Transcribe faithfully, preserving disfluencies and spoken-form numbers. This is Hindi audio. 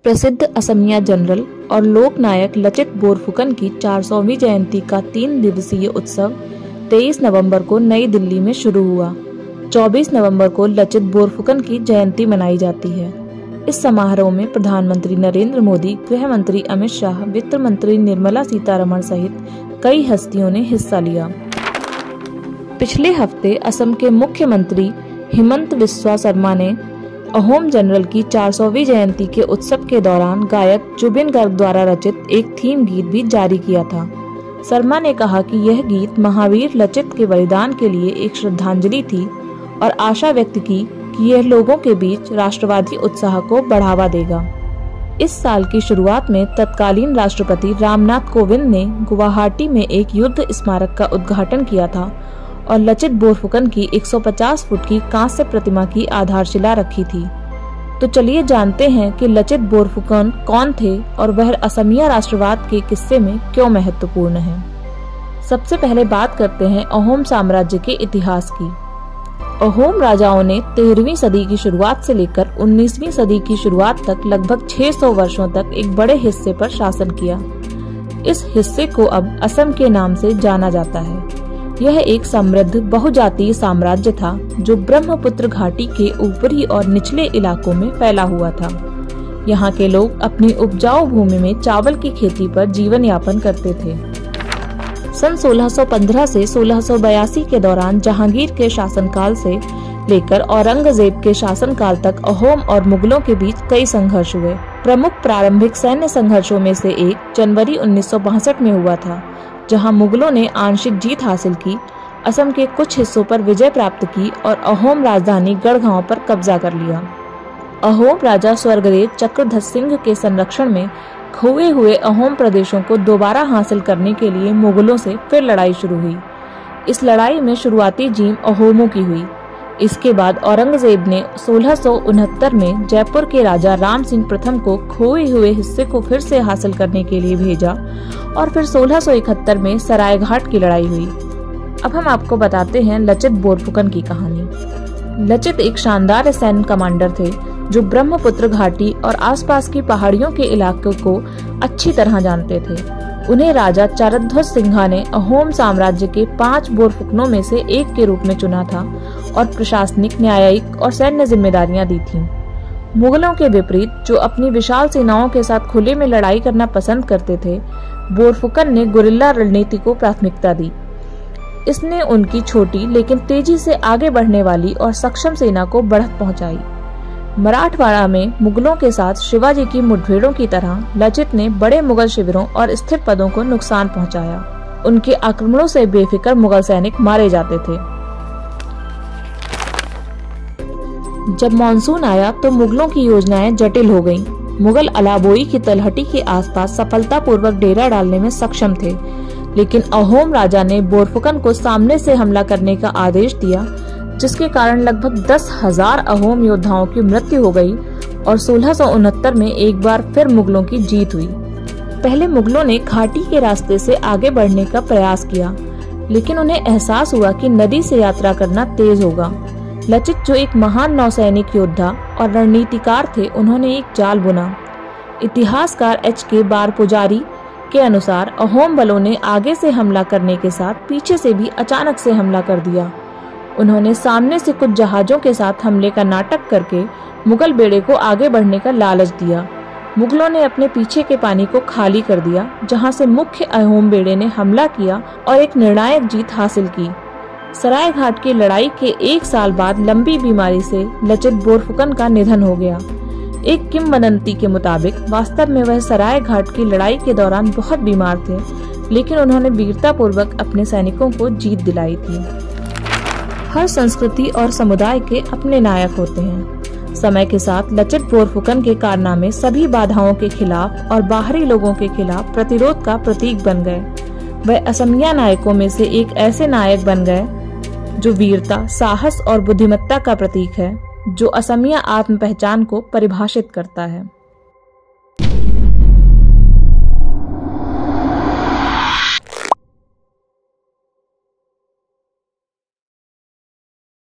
प्रसिद्ध असमिया जनरल और लोक नायक लचित बोरफुकन की चार सौवीं जयंती का तीन दिवसीय उत्सव तेईस नवंबर को नई दिल्ली में शुरू हुआ। चौबीस नवंबर को लचित बोरफुकन की जयंती मनाई जाती है। इस समारोह में प्रधानमंत्री नरेंद्र मोदी, गृह मंत्री अमित शाह, वित्त मंत्री निर्मला सीतारमण सहित कई हस्तियों ने हिस्सा लिया। पिछले हफ्ते असम के मुख्यमंत्री हिमंत बिस्वा शर्मा ने अहोम जनरल की चार सौवीं जयंती के उत्सव के दौरान गायक जुबिन गर्ग द्वारा रचित एक थीम गीत भी जारी किया था। शर्मा ने कहा कि यह गीत महावीर लचित के बलिदान के लिए एक श्रद्धांजलि थी और आशा व्यक्त की कि यह लोगों के बीच राष्ट्रवादी उत्साह को बढ़ावा देगा। इस साल की शुरुआत में तत्कालीन राष्ट्रपति रामनाथ कोविंद ने गुवाहाटी में एक युद्ध स्मारक का उद्घाटन किया था और लचित बोरफुकन की एक सौ पचास फुट की कांस्य प्रतिमा की आधारशिला रखी थी। तो चलिए जानते हैं कि लचित बोरफुकन कौन थे और वह असमिया राष्ट्रवाद के किस्से में क्यों महत्वपूर्ण है। सबसे पहले बात करते हैं अहोम साम्राज्य के इतिहास की। अहोम राजाओं ने तेरहवीं सदी की शुरुआत से लेकर उन्नीसवीं सदी की शुरुआत तक लगभग छह सौ वर्षों तक एक बड़े हिस्से पर शासन किया। इस हिस्से को अब असम के नाम से जाना जाता है। यह एक समृद्ध बहुजातीय साम्राज्य था जो ब्रह्मपुत्र घाटी के ऊपरी और निचले इलाकों में फैला हुआ था। यहाँ के लोग अपनी उपजाऊ भूमि में चावल की खेती पर जीवन यापन करते थे। सन सोलह सौ पंद्रह से सोलह सौ बयासी के दौरान जहांगीर के शासनकाल से लेकर औरंगजेब के शासनकाल तक अहोम और मुगलों के बीच कई संघर्ष हुए। प्रमुख प्रारंभिक सैन्य संघर्षों में से एक जनवरी उन्नीस सौ बासठ में हुआ था, जहां मुगलों ने आंशिक जीत हासिल की, असम के कुछ हिस्सों पर विजय प्राप्त की और अहोम राजधानी गढ़गांव पर कब्जा कर लिया। अहोम राजा स्वर्गदेव चक्रधर सिंह के संरक्षण में खोए हुए अहोम प्रदेशों को दोबारा हासिल करने के लिए मुगलों से फिर लड़ाई शुरू हुई। इस लड़ाई में शुरुआती जीत अहोमों की हुई। इसके बाद औरंगजेब ने सोलह सौ उनहत्तर में जयपुर के राजा राम सिंह प्रथम को खोए हुए हिस्से को फिर से हासिल करने के लिए भेजा और फिर सोलह सौ इकहत्तर में सरायघाट की लड़ाई हुई। अब हम आपको बताते हैं लचित बोरफुकन की कहानी। लचित एक शानदार सैन्य कमांडर थे जो ब्रह्मपुत्र घाटी और आसपास की पहाड़ियों के इलाकों को अच्छी तरह जानते थे। उन्हें राजा चारध्वज सिंघा ने अहोम साम्राज्य के पांच बोरफुकनों में से एक के रूप में चुना था और प्रशासनिक, न्यायिक और सैन्य जिम्मेदारियां दी थीं। मुगलों के विपरीत, जो अपनी विशाल सेनाओं के साथ खुले में लड़ाई करना पसंद करते थे, बोरफुकन ने गुरिल्ला रणनीति को प्राथमिकता दी। इसने उनकी छोटी लेकिन तेजी से आगे बढ़ने वाली और सक्षम सेना को बढ़त पहुंचाई। मराठवाड़ा में मुगलों के साथ शिवाजी की मुठभेड़ों की तरह लचित ने बड़े मुगल शिविरों और स्थिर पदों को नुकसान पहुंचाया। उनके आक्रमणों से बेफिक्र मुगल सैनिक मारे जाते थे। जब मानसून आया तो मुगलों की योजनाएं जटिल हो गईं। मुगल अलाबोई की तलहटी के आसपास सफलतापूर्वक डेरा डालने में सक्षम थे, लेकिन अहोम राजा ने बोरफुकन को सामने से हमला करने का आदेश दिया, जिसके कारण लगभग दस हजार अहोम योद्धाओं की मृत्यु हो गई और सोलह सौ उनहत्तर में एक बार फिर मुगलों की जीत हुई। पहले मुगलों ने घाटी के रास्ते से आगे बढ़ने का प्रयास किया, लेकिन उन्हें एहसास हुआ कि नदी से यात्रा करना तेज होगा। लचित, जो एक महान नौसैनिक योद्धा और रणनीतिकार थे, उन्होंने एक जाल बुना। इतिहासकार एच के बार पुजारी के अनुसार अहोम बलों ने आगे से हमला करने के साथ पीछे से भी अचानक से हमला कर दिया। उन्होंने सामने से कुछ जहाजों के साथ हमले का नाटक करके मुगल बेड़े को आगे बढ़ने का लालच दिया। मुगलों ने अपने पीछे के पानी को खाली कर दिया, जहां से मुख्य अहोम बेड़े ने हमला किया और एक निर्णायक जीत हासिल की। सरायघाट की लड़ाई के एक साल बाद लंबी बीमारी से लचित बोरफुकन का निधन हो गया। एक किंवदंती के मुताबिक वास्तव में वह सरायघाट की लड़ाई के दौरान बहुत बीमार थे, लेकिन उन्होंने वीरतापूर्वक अपने सैनिकों को जीत दिलाई थी। हर संस्कृति और समुदाय के अपने नायक होते हैं। समय के साथ लचित बोरफुकन के कारनामे सभी बाधाओं के खिलाफ और बाहरी लोगों के खिलाफ प्रतिरोध का प्रतीक बन गए। वह असमिया नायकों में से एक ऐसे नायक बन गए जो वीरता, साहस और बुद्धिमत्ता का प्रतीक है, जो असमिया आत्म पहचान को परिभाषित करता है।